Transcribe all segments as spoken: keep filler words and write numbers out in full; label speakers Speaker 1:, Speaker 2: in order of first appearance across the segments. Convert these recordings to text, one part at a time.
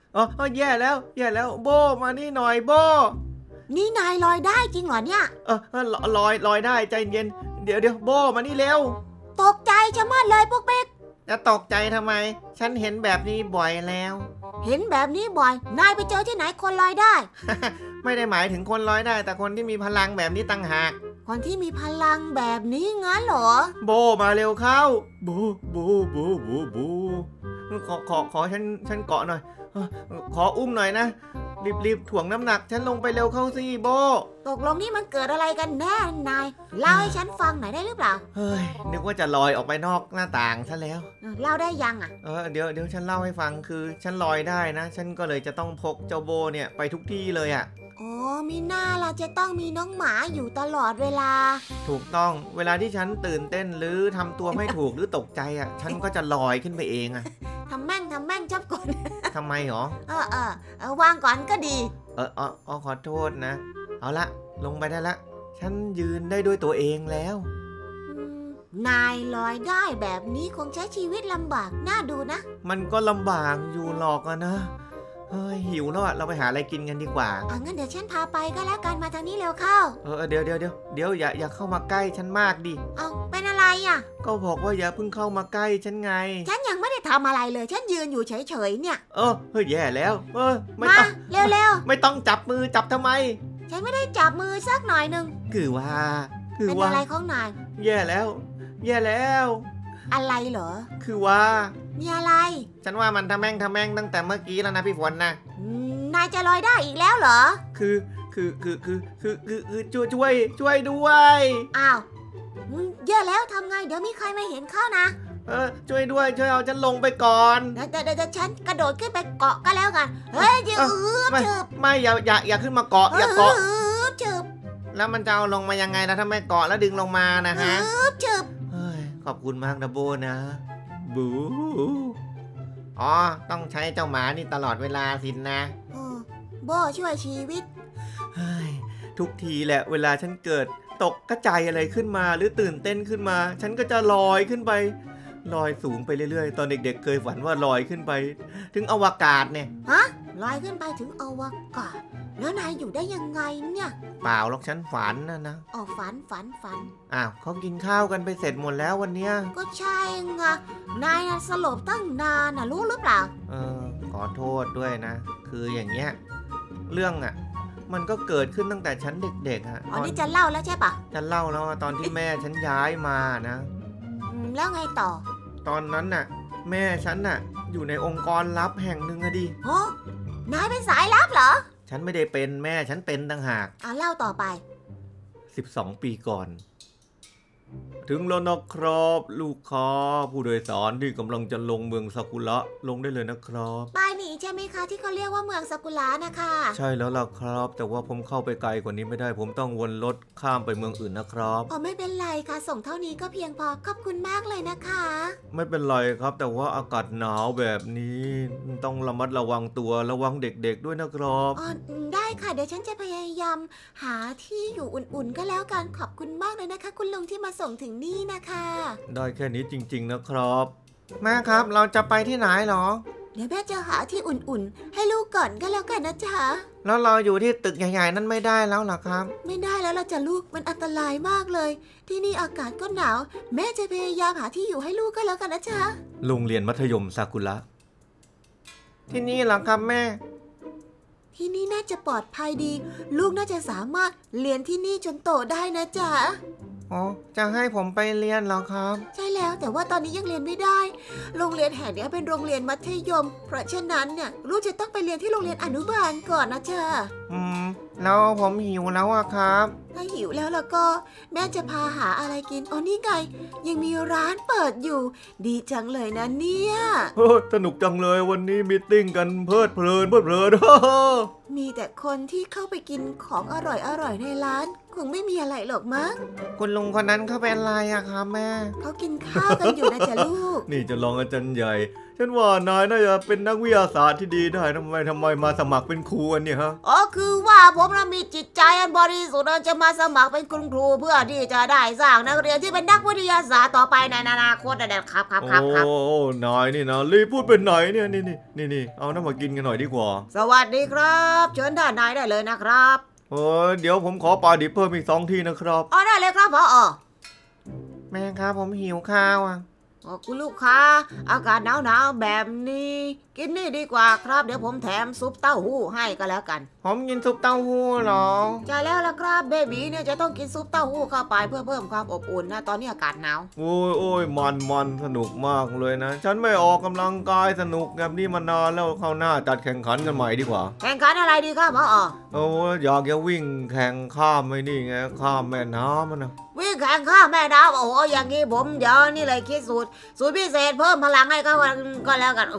Speaker 1: อ๋อแย่แล้วแย่แล้วโบมานี่หน่อยโบ
Speaker 2: นี่นายลอยได้จริงเหรอเนี่ย
Speaker 1: เออลอยลอยได้ใจเย็นเดี๋ยวเดี๋ยวโบมานี่เร็ว
Speaker 2: ตกใจชะมัดเลยพวกเป๊ก
Speaker 1: จะตกใจทำไมฉันเห็นแบบนี้บ่อยแล้ว
Speaker 2: เห็นแบบนี้บ่อยนายไปเจอที่ไหนคนลอยได้
Speaker 1: ไม่ได้หมายถึงคนลอยได้แต่คนที่มีพลังแบบนี้ต่างหาก
Speaker 2: คนที่มีพลังแบบนี้งั้นเหรอ
Speaker 1: โบมาเร็วเข้าบูบูบูบูบูขอขอขอฉันฉันเกาะหน่อยขออุ้มหน่อยนะรีบๆถ่วงน้ำหนักฉันลงไปเร็วเข้าสิโบ
Speaker 2: ตกลงนี่มันเกิดอะไรกันแน่นายเล่าให้ฉันฟังหน่อยได้หรือเปล่า
Speaker 1: เฮ้ยนึกว่าจะลอยออกไปนอกหน้าต่างซะแล้ว
Speaker 2: เล่าได้ยังอ่ะ
Speaker 1: เออเดี๋ยวเดี๋ยวฉันเล่าให้ฟังคือฉันลอยได้นะฉันก็เลยจะต้องพกเจ้าโบเนี่ยไปทุกที่เลยอ่ะ
Speaker 2: โอ้มีหน้าเราจะต้องมีน้องหมาอยู่ตลอดเวลา
Speaker 1: ถูกต้องเวลาที่ฉันตื่นเต้นหรือทำตัวไม่ถูกหรือตกใจอ่ะฉันก็จะลอยขึ้นไปเองอ่ะ
Speaker 2: ทำแม่งทำแม่งจับก่อน
Speaker 1: ทำไมหรอ
Speaker 2: เออเออเออวางก่อนก็ดี
Speaker 1: เออเออเออขอโทษนะเอาละลงไปได้ละฉันยืนได้ด้วยตัวเองแล้ว
Speaker 2: นายลอยได้แบบนี้คงใช้ชีวิตลำบากน่าดูนะ
Speaker 1: มันก็ลำบากอยู่หรอกนะเฮ้ยหิวแล้วอะเราไปหาอะไรกินกันดีกว่า
Speaker 2: อ่ะงั้นเดี๋ยวฉันพาไปก็แล้วกันมาทางนี้เร็วเข้า
Speaker 1: เออเดี๋ยวเดี๋ยวเดี๋ยวเดี๋ยวอย่าอย่าเข้ามาใกล้ฉันมากดิ
Speaker 2: เอาเป็นอะไรอ่ะ
Speaker 1: ก็บอกว่าอย่าเพิ่งเข้ามาใกล้ฉันไง
Speaker 2: ฉันยังไม่ได้ทำอะไรเลยฉันยืนอยู่เฉยๆเนี่ย
Speaker 1: เออเฮ้ยแย่แล้วเออ
Speaker 2: ไม่ต้องเร็ว
Speaker 1: ๆไม่ต้องจับมือจับทำไม
Speaker 2: ฉันไม่ได้จับมือสักหน่อยนึง
Speaker 1: คือว่าคือ
Speaker 2: ว่าเป็นอะไรของนาย
Speaker 1: แย่แล้วแย่แล้ว
Speaker 2: อะไรเหรอ
Speaker 1: คือว่า
Speaker 2: มีอะไร
Speaker 1: ฉันว่ามันทำแม่งทำแม่งตั้งแต่เมื่อกี้แล้วนะพี่ฝนนะ
Speaker 2: นายจะลอยได้อีกแล้วเหรอ
Speaker 1: คือคือคือคือคือคือคือช่วยช่วยช่วยด้วย
Speaker 2: อ้าวแย่แล้วทำไงเดี๋ยวมีใครมาเห็นเข้านะ
Speaker 1: เออช่วยด้วยช่วยเอาฉันลงไปก่อน
Speaker 2: เดี๋ยวเดี๋ยวฉันกระโดดขึ้นไปเกาะก็แล้วกันเฮ้ยยืดจืบ
Speaker 1: ไม่อย่าอย่าอย่าขึ้นมาเกาะอย่าเกาะ
Speaker 2: จืบ
Speaker 1: แล้วมันจะเอาลงมายังไงนะถ้าไม่เกาะแล้วดึงลงมานะฮะ
Speaker 2: จืบ
Speaker 1: เฮ้ยขอบคุณมากนะโบนะบูอ๋อต้องใช้เจ้าหมานี่ตลอดเวลาสินนะ
Speaker 2: โบช่วยชีวิต
Speaker 1: เฮ้ยทุกทีแหละเวลาฉันเกิดตกกระจายอะไรขึ้นมาหรือตื่นเต้นขึ้นมาฉันก็จะลอยขึ้นไปลอยสูงไปเรื่อยๆตอนเด็กๆเคยฝันว่าลอยขึ้นไปถึงอวกาศเนี่ย
Speaker 2: ฮะลอยขึ้นไปถึงอวกาศแล้วนายอยู่ได้ยังไงเนี่ย
Speaker 1: เปล่าหรอกฉันฝันนะนะ
Speaker 2: อ๋อฝันฝันฝัน
Speaker 1: อ้าวเขากินข้าวกันไปเสร็จหมดแล้ววันเนี้ย
Speaker 2: ก็ใช่ไงนายน่ะสลบตั้งนานน่ะรู้หรือเปล่า
Speaker 1: เออขอโทษด้วยนะคืออย่างเงี้ยเรื่องอ่ะมันก็เกิดขึ้นตั้งแต่ฉันเด็กๆฮะ
Speaker 2: อ๋อนี่จะเล่าแล้วใช่ปะ
Speaker 1: ฉันเล่าแล้วตอนที่แม่ฉันย้ายมานะ
Speaker 2: แล้วไงต่อ
Speaker 1: ตอนนั้นน่ะแม่ฉันน่ะอยู่ในองค์กรลับแห่งหนึ่งอะดิ
Speaker 2: โอ้นายเป็นสายลับเหรอ
Speaker 1: ฉันไม่ได้เป็นแม่ฉันเป็นต่างหาก
Speaker 2: อ่ะเล่าต่อไป
Speaker 1: สิบสองปีก่อนถึงแล้วนะครับลูกค้าผู้โดยสารที่กำลังจะลงเมืองซากุระลงได้เลยนะครับ
Speaker 2: ป้ายนี้ใช่ไหมคะที่เขาเรียกว่าเมืองซากุระนะคะ
Speaker 1: ใช่แล้วล่ะครับแต่ว่าผมเข้าไปไกลกว่านี้ไม่ได้ผมต้องวนรถข้ามไปเมืองอื่นนะครับ
Speaker 2: อ๋อไม่เป็นไรค่ะส่งเท่านี้ก็เพียงพอขอบคุณมากเลยนะคะ
Speaker 1: ไม่เป็นไรครับแต่ว่าอากาศหนาวแบบนี้ต้องระมัดระวังตัวระวังเด็กๆด้วยนะครับ
Speaker 2: อ๋อได้ค่ะเดี๋ยวฉันจะพยายามหาที่อยู่อุ่นๆก็แล้วกันขอบคุณมากเลยนะคะคุณลุงที่มาส่งถึงนี่นะคะ
Speaker 1: ได้แค่นี้จริงๆนะครับแม่ครับเราจะไปที่ไหนหรอ
Speaker 2: เดี๋ยวแม่จะหาที่อุ่นๆให้ลูกก่อนก็แล้วกันนะจ๊ะ
Speaker 1: แล้วเราอยู่ที่ตึกใหญ่ๆนั่นไม่ได้แล้วหรอครับ
Speaker 2: ไม่ได้แล้วเราจะลูกมันอันตรายมากเลยที่นี่อากาศก็หนาวแม่จะพยายามหาที่อยู่ให้ลูกก็แล้วกันนะจ๊ะ
Speaker 1: โรงเรียนมัธยมซากุระที่นี่หรอครับแม่
Speaker 2: ที่นี่น่าจะปลอดภัยดีลูกน่าจะสามารถเรียนที่นี่จนโตได้นะจ๊ะ
Speaker 1: อ๋อจะให้ผมไปเรียนเหรอครับ
Speaker 2: ใช่แล้วแต่ว่าตอนนี้ยังเรียนไม่ได้โรงเรียนแห่งนี้เป็นโรงเรียนมัธยมเพราะฉะนั้นเนี่ยลูกจะต้องไปเรียนที่โรงเรียนอนุบาลก่อนนะจ๊ะ
Speaker 1: อืมแล้วผมหิวแล้วอะครับ
Speaker 2: ถ้าหิวแล้วแล้วก็แม่จะพาหาอะไรกินอ๋อนี่ไงยังมีร้านเปิดอยู่ดีจังเลยนะเนี่ย
Speaker 1: เฮ้ยสนุกจังเลยวันนี้มีตติ้งกันเพลิดเพลินเพลิดเพลิน
Speaker 2: มีแต่คนที่เข้าไปกินของอร่อยอร่อยในร้านคงไม่มีอะไรหรอกมั้ง
Speaker 1: คุณลุงคนนั้นเขาเป็นอะไรอะครับแม่
Speaker 2: เขากินข้าวกันอยู่นะจ๊ะลูก
Speaker 1: นี่จะลองอาจารย์ใหญ่ฉันว่านายน่าจะเป็นนักวิทยาศาสตร์ที่ดีได้ทำไมทำไมมาสมัครเป็นครูอันเนี่ยฮะ
Speaker 2: อ๋อคือว่าผมน่ะมีจิตใจอันบริสุทธิ์จะมาสมัครเป็นคุณครูเพื่อที่จะได้สร้างนักเรียนที่เป็นนักวิทยาศาสตร์ต่อไปในอนาคตนะครับครับครับครับ
Speaker 1: โอ้นายนี่นะรีบพูดเป็นไหนเนี่ยนี่นี่นี่นี่เอาน้ำมากินกันหน่อยดีกว่า
Speaker 2: สวัสดีครับเชิญด้านในได้เลยนะครับ
Speaker 1: เออเดี๋ยวผมขอปลาดิบเพิ่มอีกสองที่นะครับ
Speaker 2: อ๋อได้เลยครับผอ
Speaker 1: แม่ครับผมหิวข้าวอ่ะ
Speaker 2: คุณลูกค้าอากาศหนาวๆแบบนี้กินนี่ดีกว่าครับเดี๋ยวผมแถมซุปเต้าหู้ให้ก็แล้วกัน
Speaker 1: ผมกินซุปเต้าหู้หรอ
Speaker 2: ใช่แล้วล่ะครับเบบีเนี่ยจะต้องกินซุปเต้าหู้เข้าไปเพื่อเพิ่มความอบอุ่นนะตอนนี้อากาศหนาว
Speaker 1: โอ้ยโอ้ยมันมันสนุกมากเลยนะฉันไม่ออกกำลังกายสนุกแบบนี้มานานแล้วเข้าหน้าจัดแข่งขันกันใหม่ดีกว่า
Speaker 2: แข่งขันอะไรดีครับพ่อ
Speaker 1: โอ้ยอยากจะวิ่งแข่งข้ามไม่นี่ไงข้ามแม่น้ำมันนะ
Speaker 2: วิ่งแข่งข้ามแม่น้ำโอ้โหอย่างนี้ผมเดี๋ยวนี่เลยคิดสูตรสูตรพิเศษเพิ่มพลังให้ก็ก็แล้วกัน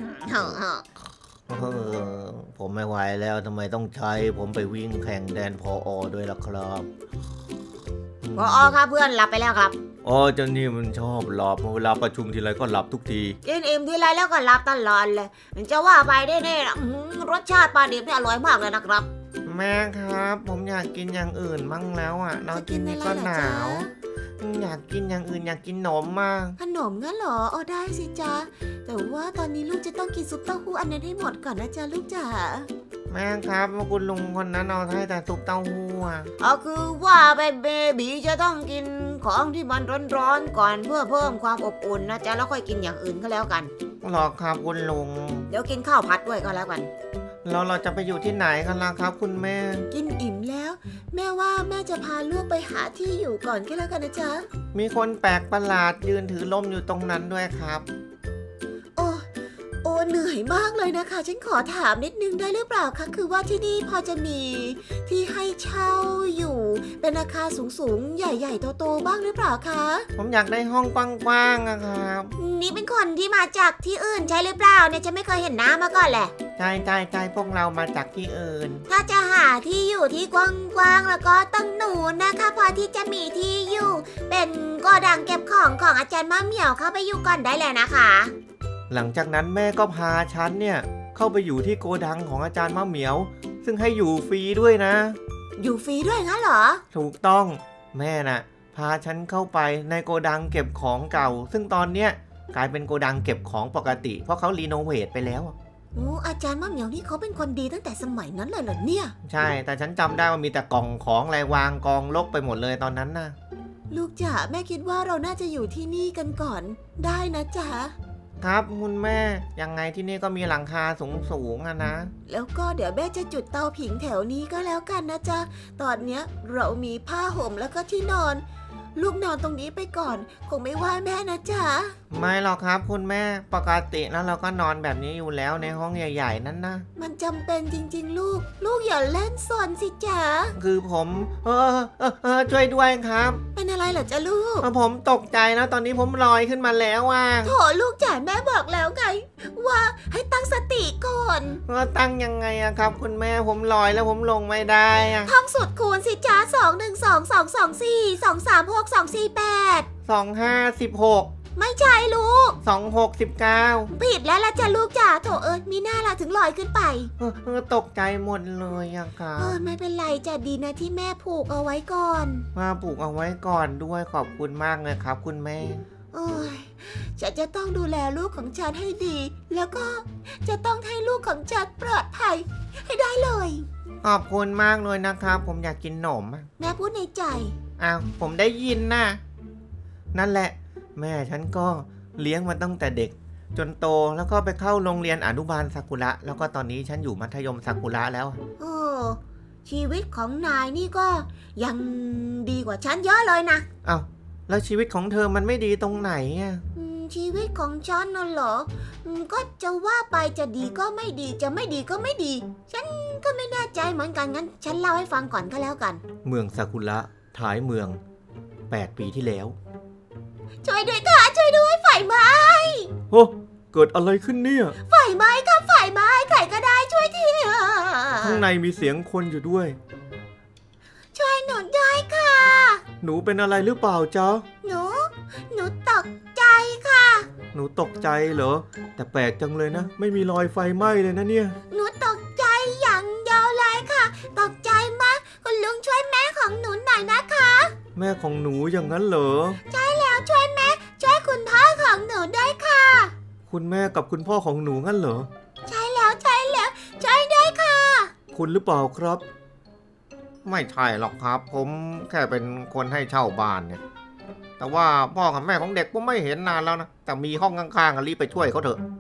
Speaker 1: ผมไม่ไหวแล้วทำไมต้องใช้ผมไปวิ่งแข่งแดนพออด้วยล่ะครับ
Speaker 2: พออครับเพื่อนหลับไปแล้วครับ
Speaker 1: อ๋อเจ้านี่มันชอบหลับเวลาประชุมทีไรก็หลับทุกที
Speaker 2: กินอิ่มทีไรแล้วก็หลับตลอดเลยจะว่าไปได้แน่รสชาติปลาดิบนี่อร่อยมากเลยนะครับ
Speaker 1: แม่ครับผมอยากกินอย่างอื่นมั่งแล้วอ่ะนอนกินนี่ก็หนาวอยากกินอย่างอื่นอยากกินขนมมาก
Speaker 2: ขนมงั้นเหรออ๋อได้สิจ๊ะแต่ว่าตอนนี้ลูกจะต้องกินซุปเต้าหู้อันนั้นให้หมดก่อนนะจ๊ะลูกจ๋า
Speaker 1: แม่ครับคุณลุงคนนั้นเอาให้แต่ซุปเต้าหู้อ่ะ
Speaker 2: อ๋อคือว่าเบบีจะต้องกินของที่มันร้อนๆก่อนเพื่อเพิ่มความอบอุ่นนะจ๊ะแล้วค่อยกินอย่างอื่นก็แล้วกัน
Speaker 1: หรอครับคุณลุง
Speaker 2: เดี๋ยวกินข้าวผัดด้วยก็แล้วกัน
Speaker 1: แล้วเราจะไปอยู่ที่ไหนกันล่ะครับคุณแม่
Speaker 2: กินอิ่มแล้วแม่ว่าแม่จะพาลูกไปหาที่อยู่ก่อนก็แล้วกันนะจ๊ะ
Speaker 1: มีคนแปลกประหลาดยืนถือล่มอยู่ตรงนั้นด้วยครับ
Speaker 2: โอ้โอ้เหนื่อยมากเลยนะคะฉันขอถามนิดนึงได้หรือเปล่าคะคือว่าที่นี่พอจะมีที่ให้เช่าอยู่เป็นอาคารสูงๆใหญ่ๆโตๆบ้างหรือเปล่าคะ
Speaker 1: ผมอยากได้ห้องกว้างๆนะครับ
Speaker 2: นี่เป็นคนที่มาจากที่อื่นใช่หรือเปล่าเนี่ยฉันไม่เคยเห็นน้ามาก่อนแหละ
Speaker 1: ใช่ใช่ใช่พวกเรามาจากที่อื่น
Speaker 2: ถ้าจะหาที่อยู่ที่กว้างๆแล้วก็ต้องหนูนะคะพอที่จะมีที่อยู่เป็นโกดังเก็บของของอาจารย์มะเหมี่ยวเข้าไปอยู่ก่อนได้เลยนะคะ
Speaker 1: หลังจากนั้นแม่ก็พาฉันเนี่ยเข้าไปอยู่ที่โกดังของอาจารย์มะเหมียวซึ่งให้อยู่ฟรีด้วยนะ
Speaker 2: อยู่ฟรีด้วยงั้นเหรอ
Speaker 1: ถูกต้องแม่น่ะพาฉันเข้าไปในโกดังเก็บของเก่าซึ่งตอนเนี้ยกลายเป็นโกดังเก็บของปกติเพราะเขารีโนเวทไปแล้ว
Speaker 2: โอ้อาจารย์มะเหมียวนี่เขาเป็นคนดีตั้งแต่สมัยนั้นเลยเหรอเนี่ย
Speaker 1: ใช่แต่ฉันจำได้ว่ามีแต่กล่องของอะไรวางกองรกไปหมดเลยตอนนั้นนะ
Speaker 2: ลูกจ๋าแม่คิดว่าเราน่าจะอยู่ที่นี่กันก่อนได้นะจ๋า
Speaker 1: ครับคุณแม่ยังไงที่นี่ก็มีหลังคาสูงๆอะนะ
Speaker 2: แล้วก็เดี๋ยวแม่จะจุดเตาผิงแถวนี้ก็แล้วกันนะจ๊ะตอนเนี้ยเรามีผ้าห่มแล้วก็ที่นอนลูกนอนตรงนี้ไปก่อนคงไม่ว่าแม่นะจ๊ะ
Speaker 1: ไม่หรอกครับคุณแม่ปกติแล้วเราก็นอนแบบนี้อยู่แล้วในห้องใหญ่ๆนั่นนะ
Speaker 2: มันจำเป็นจริงๆลูกลูกอย่าเล่นซนสิจ๊ะ
Speaker 1: คือผมเออเออเออช่วยด้วยครับ
Speaker 2: เป็นอะไรเหรอจ๊ะลูก
Speaker 1: ผมตกใจนะตอนนี้ผมลอยขึ้นมาแล้วอ่ะ
Speaker 2: โถลูกจ๋าแม่บอกแล้วไงว่าให้ตั้งสติก่อน
Speaker 1: ว่าตั้งยังไงอะครับคุณแม่ผมลอยแล้วผมลงไม่ได้อะ
Speaker 2: ท่องสูตรคูณสิจ๊ะสองหนึ่งสองสองสองสี่สองสามหกสองสี่แปด
Speaker 1: สองห้าสิบหก
Speaker 2: ไม่ใช่ลูก
Speaker 1: สองหกสิบเก้า
Speaker 2: ผิดแล้วล่ะจ้ะลูกจ๋าโถเอิญมีหน้าล่ะถึงลอยขึ้นไป
Speaker 1: เออตกใจหมดเลยอะค่ะ
Speaker 2: เออไม่เป็นไรจ้ะดีนะที่แม่ผูกเอาไว้ก่อน
Speaker 1: มาผูกเอาไว้ก่อนด้วยขอบคุณมากเลยครับคุณแม่
Speaker 2: โอ้ยฉันจะต้องดูแลลูกของฉันให้ดีแล้วก็จะต้องให้ลูกของฉันปลอดภัยให้ได้เลย
Speaker 1: ขอบคุณมากเลยนะครับผมอยากกินขนม
Speaker 2: แม่พูดในใจ
Speaker 1: อ้าวผมได้ยินนะนั่นแหละแม่ฉันก็เลี้ยงมันตั้งแต่เด็กจนโตแล้วก็ไปเข้าโรงเรียนอนุบาลซากุระแล้วก็ตอนนี้ฉันอยู่มัธยมซากุระแล้ว
Speaker 2: โอ้ชีวิตของนายนี่ก็ยังดีกว่าฉันเยอะเลยนะ
Speaker 1: อ้าวแล้วชีวิตของเธอมันไม่ดีตรงไหนอ่ะ
Speaker 2: ชีวิตของฉันน่ะเหรอก็จะว่าไปจะดีก็ไม่ดีจะไม่ดีก็ไม่ดีฉันก็ไม่แน่ใจเหมือนกันงั้นฉันเล่าให้ฟังก่อนก็แล้วกัน
Speaker 1: เมืองซากุระท้ายเมืองแปดปีที่แล้ว
Speaker 2: ช่วยด้วยค่ะช่วยด้วยไฟไหม้
Speaker 1: โอ้เกิดอะไรขึ้นเนี่ย
Speaker 2: ไฟไหม้ค่ะไฟไหม้ใครก็ได้ช่วยที
Speaker 1: ข้างในมีเสียงคนอยู่ด้วย
Speaker 2: ช่วยหนูได้ค่ะ
Speaker 1: หนูเป็นอะไรหรือเปล่าจ๊ะ
Speaker 2: หนูหนูตกใจค่ะ
Speaker 1: หหนูตกใจเหรอแต่แปลกจังเลยนะไม่มีรอยไฟไหม้เลยนะเนี่ย
Speaker 2: หนูตกใจอย่างเดียวเลยค่ะตกใจมากคุณลุงช่วยแม่ของหนูหน่อยนะคะ
Speaker 1: แม่ของหนูอย่างนั้นเหรอ
Speaker 2: ใช่แล้วช่วยแม่ช่วยคุณพ่อของหนูด้วยค่ะ
Speaker 1: คุณแม่กับคุณพ่อของหนูงั้นเหรอ
Speaker 2: ใช่แล้วใช่แล้วช่วยด้วยค่ะ
Speaker 1: คุณหรือเปล่าครับ
Speaker 3: ไม่ใช่หรอกครับผมแค่เป็นคนให้เช่าบ้านเนี่ยแต่ว่าพ่อกับแม่ของเด็กผมไม่เห็นนานแล้วนะแต่มีห้องข้างๆรีบไปช่วยเขาเถอะ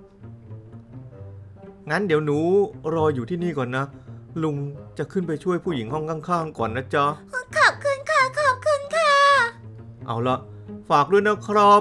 Speaker 1: งั้นเดี๋ยวหนูรออยู่ที่นี่ก่อนนะลุงจะขึ้นไปช่วยผู้หญิงห้องข้างๆก่อนนะจ๊ะ
Speaker 2: ขอบคุณค่ะขอบคุณค่ะ
Speaker 1: เอาละฝากด้วยนะครับ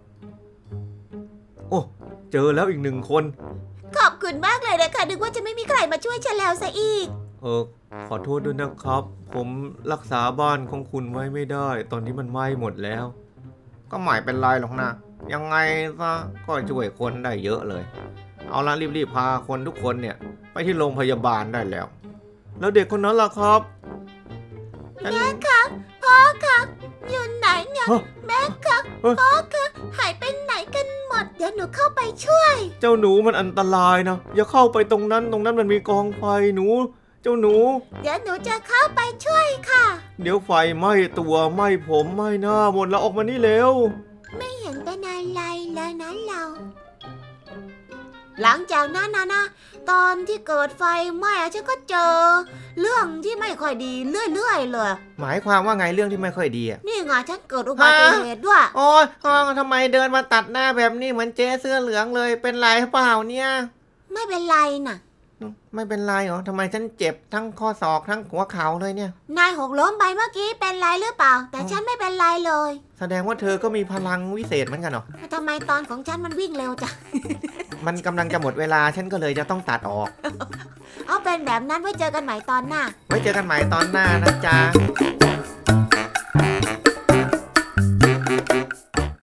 Speaker 1: โอ้เจอแล้วอีกหนึ่งคน
Speaker 2: ขอบคุณมากเลยนะคะนึกว่าจะไม่มีใครมาช่วยฉันแล้วซะอีก
Speaker 1: เออขอโทษด้วยนะครับผมรักษาบ้านของคุณไว้ไม่ได้ตอนนี้มันไหม้หมดแล้ว
Speaker 3: ก็ไม่เป็นไรหรอกนะยังไงซะก็ช่วยคนได้เยอะเลยเอาละรีบๆพาคนทุกคนเนี่ยไปที่โรงพยาบาลได้แล้ว
Speaker 1: แล้วเด็กคนนั้นล่ะครับ
Speaker 2: แม่คะพ่อคะอยู่ไหนเนี่ยแม่คะพ่อคะหายไปไหนกันหมดเดี๋ยวหนูเข้าไปช่วย
Speaker 1: เจ้าหนูมันอันตรายนะอย่าเข้าไปตรงนั้นตรงนั้นมันมีกองไฟหนูเจ้าหนู
Speaker 2: เดี๋ยวหนูจะเข้าไปช่วยค่ะ
Speaker 1: เดี๋ยวไฟไหม้ตัวไหม้ผมไหม้หน้าหมดแล้วออกมานี่เร็ว
Speaker 2: ไม่เห็นเป็นอะไรเลยนะเราหลังจากนั้นนะนะตอนที่เกิดไฟไหม้ฉันก็เจอเรื่องที่ไม่ค่อยดีเรื่อยๆเลย
Speaker 3: หมายความว่าไงเรื่องที่ไม่ค่อยดีอ่ะ
Speaker 2: นี่ไงฉันเกิดอุบัติเหตุด้วย
Speaker 3: โอ๊ยทำไมเดินมาตัดหน้าแบบนี้เหมือนเจ๊เสื้อเหลืองเลยเป็นไรเปล่าเนี่ย
Speaker 2: ไม่เป็นไรน่ะ
Speaker 3: ไม่เป็นไรเหรอทำไมฉันเจ็บทั้งข้อศอกทั้งหัวเข่าเลยเนี่ย
Speaker 2: นายหกล้มไปเมื่อกี้เป็นไรหรือเปล่าแต่ฉันไม่เป็นไรเลย
Speaker 3: แสดงว่าเธอก็มีพลังวิเศษเหมือนกันเหรอ
Speaker 2: ทำไมตอนของฉันมันวิ่งเร็วจัง
Speaker 3: มันกำลังจะหมดเวลาฉันก็เลยจะต้องตัดออก
Speaker 2: เอาเป็นแบบนั้นไว้เจอกันใหม่ตอนหน้า
Speaker 3: ไว้เจอกันใหม่ตอนหน้านะจ๊ะ